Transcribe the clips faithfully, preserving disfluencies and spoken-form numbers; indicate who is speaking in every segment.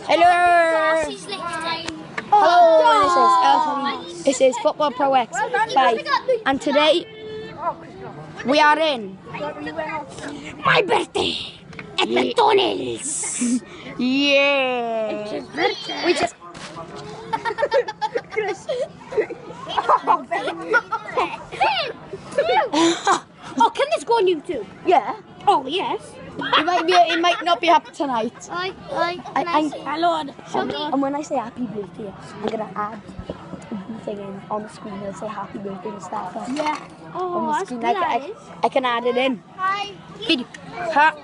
Speaker 1: Hello. Hello. This is uh, this is Football Pro X five, and today we are in my birthday at
Speaker 2: Yeah.
Speaker 1: McDonald's. Yeah. We just.
Speaker 2: Oh, can this go on YouTube?
Speaker 1: Yeah.
Speaker 2: Oh, yes.
Speaker 1: It might be. It might not be up tonight.
Speaker 2: I, I,
Speaker 1: I, I,
Speaker 2: my lord. Show me.
Speaker 1: And when I say happy birthday, I'm gonna add a thing in on the screen and say happy birthday Mustafa.
Speaker 2: Yeah. Oh,
Speaker 1: On the
Speaker 2: that's
Speaker 1: screen,
Speaker 2: good,
Speaker 1: I, can-
Speaker 2: that is.
Speaker 1: I, I can add it in.
Speaker 2: Hi.
Speaker 1: Video. Ha.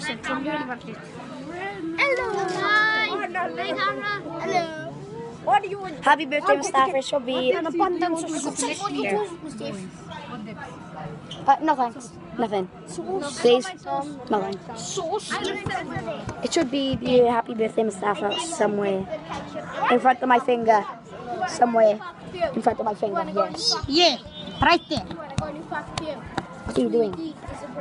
Speaker 2: Hello. Hi. Hi, camera. Hello.
Speaker 3: What do you want?
Speaker 1: Happy birthday Mustafa. It should be.
Speaker 2: An abundance of success.
Speaker 1: Uh, no thanks. Nothing. Please. No thanks.
Speaker 2: Sauce.
Speaker 1: It should be the happy birthday Mustafa somewhere in front of my finger. Somewhere in front of my finger. Yes.
Speaker 2: Yeah, right there.
Speaker 1: What are you doing?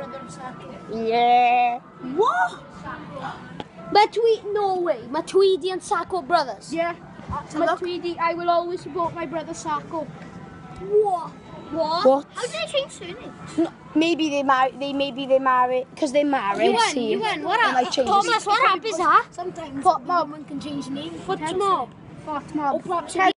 Speaker 1: Yeah.
Speaker 2: What? Matweed, no way. Matweedy and Sacco brothers.
Speaker 3: Yeah. Tweedy, I will always support my brother Sacco.
Speaker 2: What? What?
Speaker 1: What?
Speaker 2: How did they change surnames?
Speaker 1: No, maybe they marry. They maybe they marry because they marry.
Speaker 2: You went,
Speaker 1: see,
Speaker 2: you went. What
Speaker 1: they might
Speaker 2: happened?
Speaker 1: change
Speaker 2: Thomas,
Speaker 1: it.
Speaker 2: what happened, huh?
Speaker 3: Sometimes
Speaker 2: Pot
Speaker 3: mob can change names.
Speaker 2: Foot mob.
Speaker 3: Fat mob.
Speaker 2: Oh, perhaps